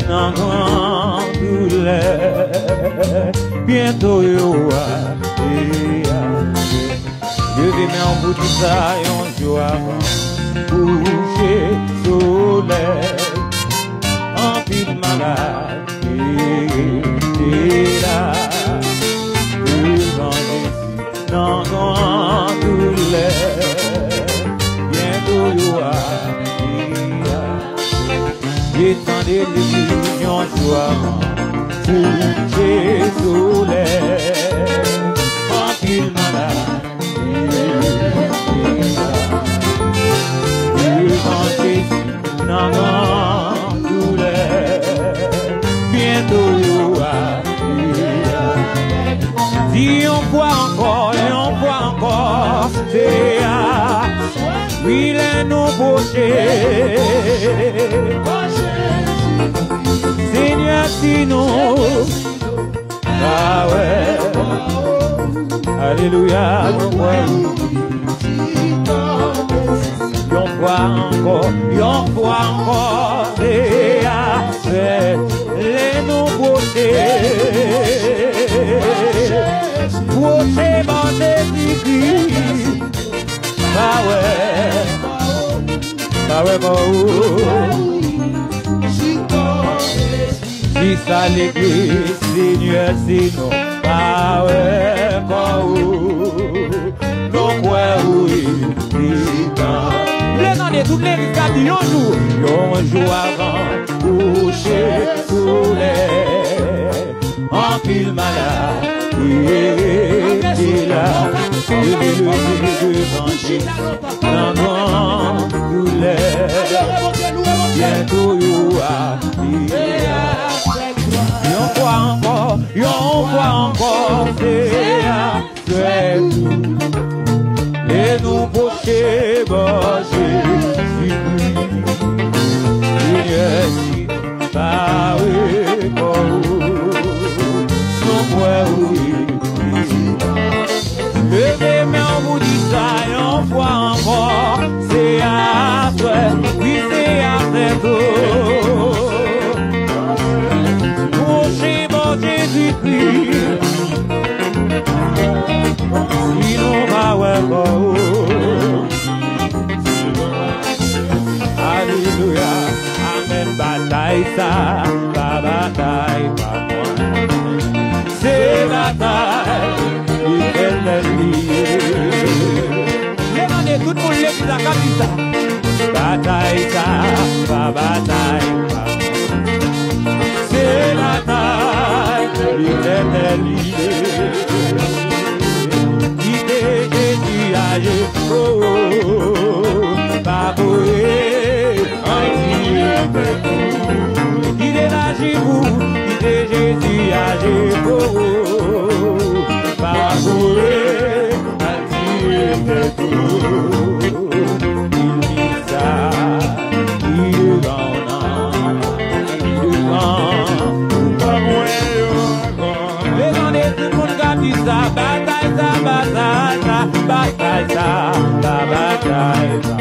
dans grande douleur. Bientôt, yo, je vais mettre en bout de ça, un jour avant, coucher soleil, en pile malade, et là, devant Jésus, dans grande douleur. Bientôt, yo, et tant d'illusions, jour avant, coucher soleil, en pile malade. Dans grande douleur, bientôt si on voit encore, c'est à oui les nous boucher. Seigneur, sinon, ah ouais, alléluia, y'en voit encore, c'est à faire les nouveautés. Boucher, bon Jésus-Christ, bah ouais, si ça l'église, Seigneur, sinon, bah ouais, donc ouais, oui, les toutes les risques un jour avant, coucher soleil, en pile malade, et là, devant Jésus, dans grande douleur, bientôt y'en voit encore, c'est tout. Et nous boucher, levez, mais on vous dit ça, et on voit encore, c'est après, oui, c'est après tout. Boucher, bon Jésus-Christ, sinon, bah ouais, alléluia, amen, bataille ça, pas bataille, pas moi. C'est bataille, l'éternel lié. Demandez tout le monde l'église à Kabisa. Bataille ça, pas bataille, pas moi. C'est bataille, l'éternel lié. Jésus a pas courir, il est là chez vous, il est Jésus a pas courir, il dit ça, il est grand, pas moins. Les gens des tout le monde qui dit ça, bataille ça, bataille ça, bataille ça, la bataille ça.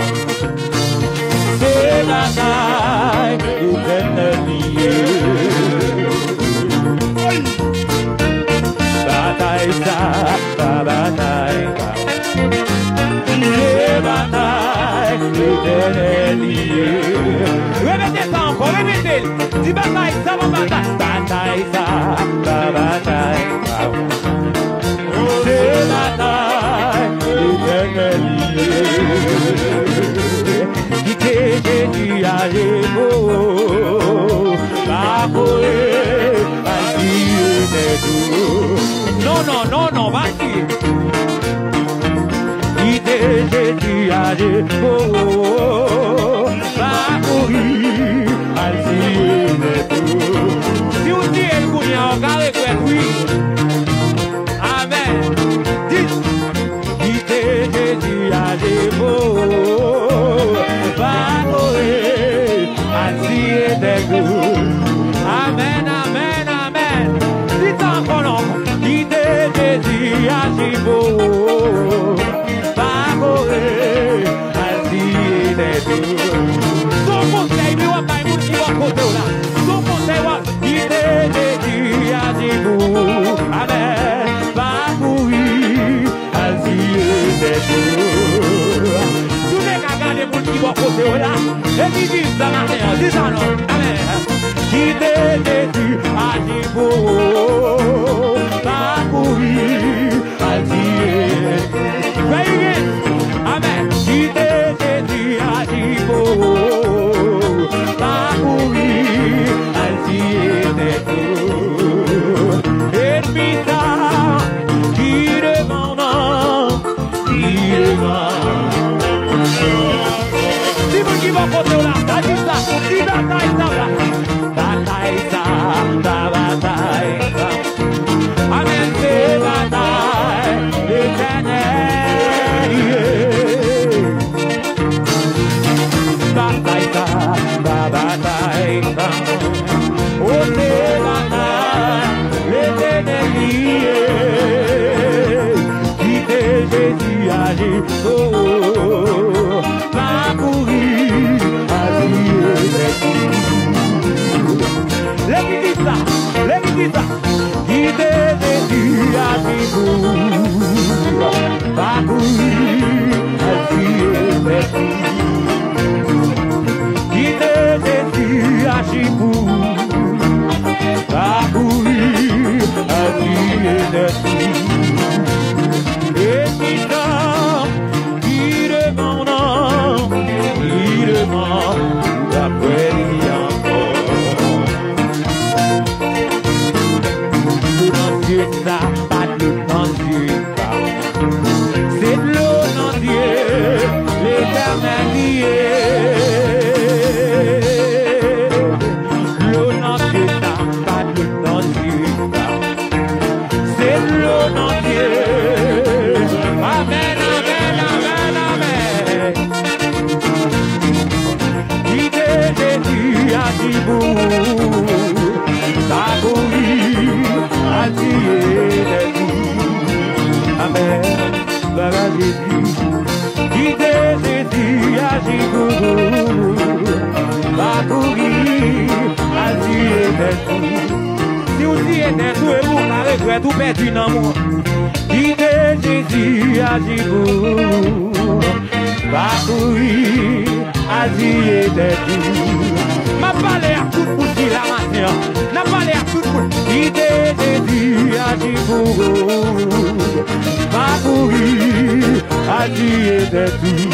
C'est bataille, l'éternel lié. Bataille ça, la bataille ça. C'est bataille, l'éternel lié. Répétez ça encore, répétez. Dis bataille ça, mon bataille. Bataille ça, la bataille ça. C'est bataille, l'éternel lié. Jésus a pas courir, pas dire tout. Non, vas-y. Jésus a pas courir, pas dire tout. Si vous dites que vous n'y en avez pas, oui. Amen. Dites Jésus a amen, amen, amen. Dites encore non. Dites Jésus a Tout perdu dans moi. Guidez Jésus à Djibou. Va courir à Djibou. M'a parlé à tout le monde qui la matin. N'a parlé à tout le monde. Guidez Jésus à Djibou. Va courir à Djibou.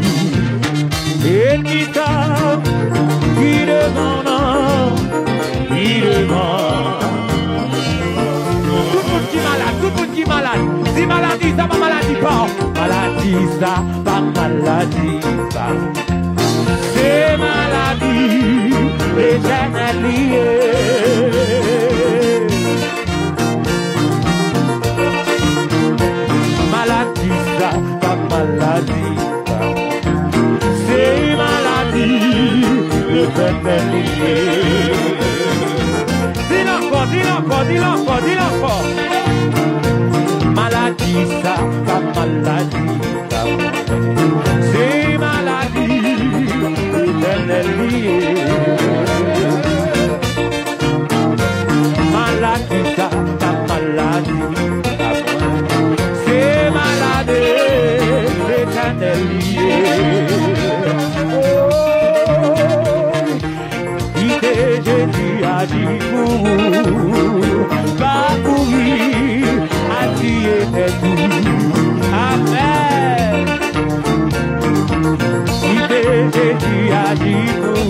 Et qui t'a qui devant qui devant. Tout le monde qui est malade. Si maladie, ça pas maladie pas. Maladie, ça pas maladie pas. C'est maladie, l'éternel lié. Maladie, ça pas maladie pas. C'est maladie, l'éternel lié. Dis l'encore. Maladie, ça, pas maladie, c'est maladie, éternel lié. Maladie, ça, pas maladie, c'est maladie, éternel lié. Jésus a dit va courir à Dieu des tout. Amen. Jésus a dit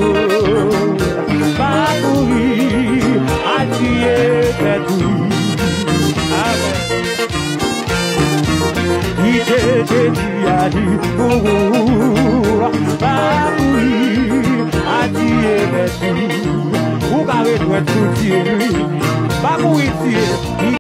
va courir à Dieu des tout. Amen. Jésus a dit va courir à Dieu des tout. Vous avez tout Dieu, pas pour ici.